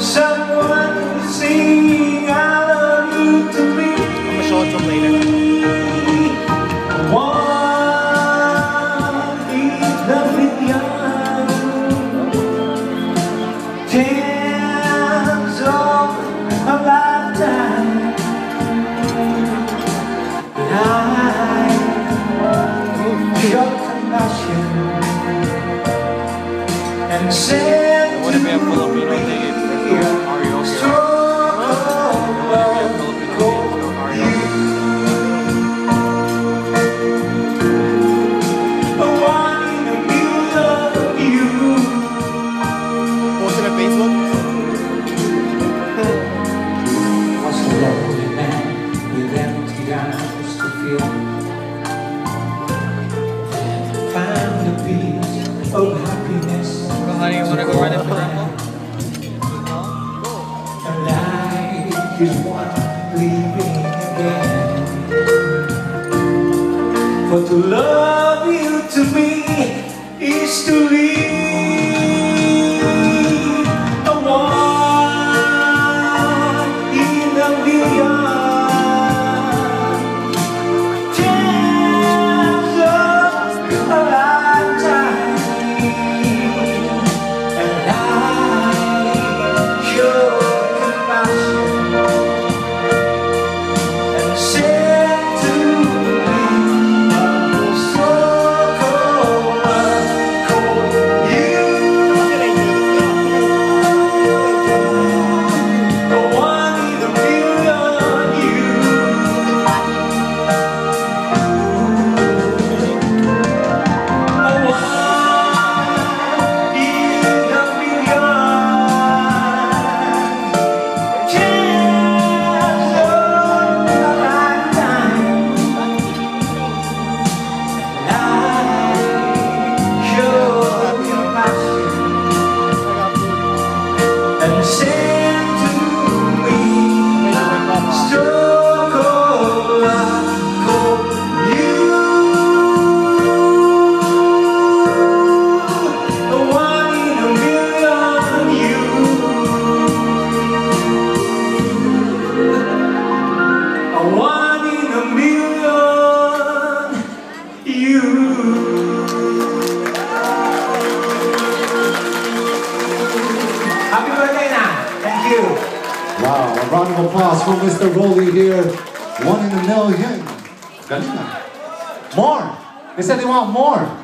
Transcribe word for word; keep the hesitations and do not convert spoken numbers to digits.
someone to sing I love you to me. I'm gonna show it to him later. One is the million, tens of a lifetime. I your compassion and send What if we have Filipino thing? Mario here. Post it on Facebook. Was a lonely man with empty arms to fill. Found a piece of happiness. So honey, you wanna go run it for them? And life is one living again. For to love you to me is to live. A one in a million. Chance of a lifetime. And I show compassion and said to me, so cold, cold you. The one in a million you. A one in a million. Chance of a lifetime. And I show compassion and send to me stroke of you. The one in a million you. A one in a million you. Happy birthday now. Thank you. Wow, a round of applause for Mister Rolly here. One in a million. Galing na. More. They said they want more.